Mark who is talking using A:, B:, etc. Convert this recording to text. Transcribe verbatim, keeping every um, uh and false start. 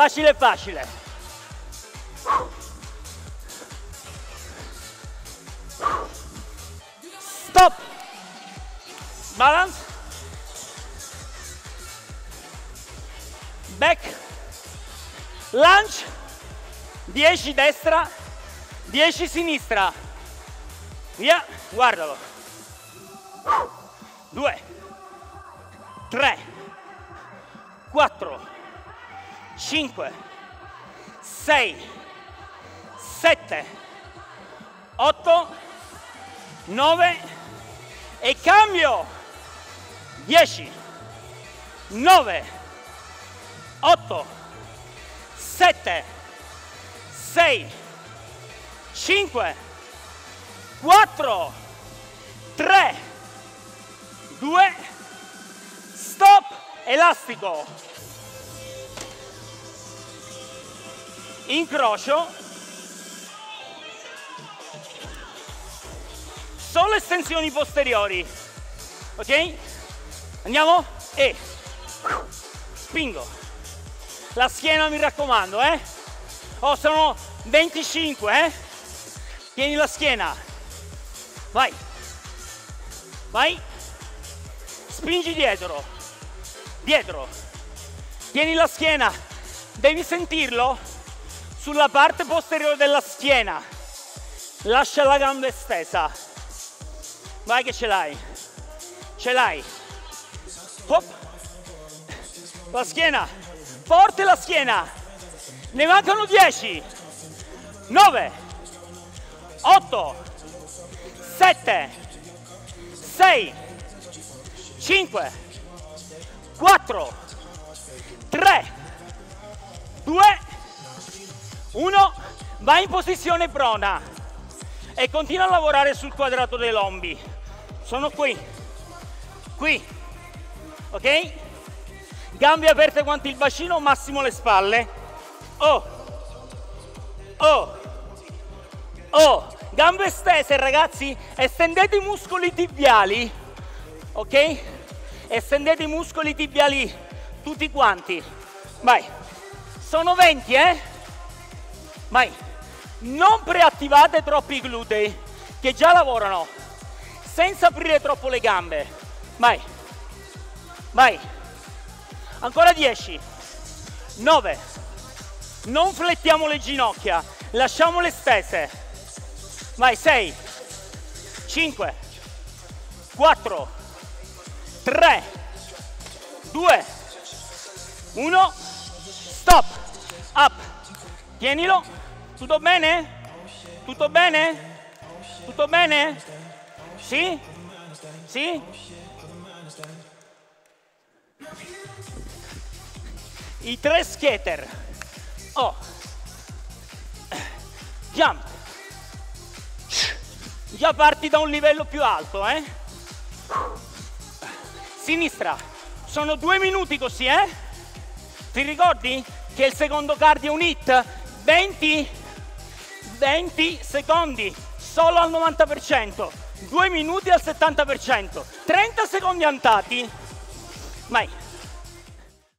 A: Facile, facile. Stop. Balance. Back. Lunge. dieci destra, dieci sinistra. Via, guardalo. due, tre, quattro, cinque, sei, sette, otto, nove e cambio. dieci, nove, otto, sette, sei, cinque, quattro, tre, due, stop, elastico, incrocio, solo estensioni posteriori, ok? Andiamo e spingo, la schiena mi raccomando, eh? Oh, sono venticinque, eh? Tieni la schiena, vai, vai, spingi dietro, dietro, tieni la schiena, devi sentirlo sulla parte posteriore della schiena, lascia la gamba estesa, vai che ce l'hai, ce l'hai, hop, la schiena, forte la schiena, ne mancano dieci, nove, otto, sette, sei, cinque, quattro, tre, due, uno, vai in posizione prona e continua a lavorare sul quadrato dei lombi. Sono qui, qui, ok? Gambe aperte quanto il bacino, massimo le spalle. Oh, oh, oh. Gambe estese ragazzi, estendete i muscoli tibiali, ok? Estendete i muscoli tibiali tutti quanti, vai, sono venti, eh? Vai, non preattivate troppo i glutei che già lavorano, senza aprire troppo le gambe, vai, vai, ancora dieci, nove, non flettiamo le ginocchia, lasciamole stese. Vai, sei, cinque, quattro, tre, due, uno, stop, up, tienilo, tutto bene? Tutto bene? Tutto bene? Sì? Sì? I tre skater, oh, jump. Già parti da un livello più alto, eh? Sinistra, sono due minuti così, eh? Ti ricordi che il secondo cardio è un hit? venti, venti secondi, solo al novanta per cento, due minuti al settanta per cento, trenta secondi andati, vai.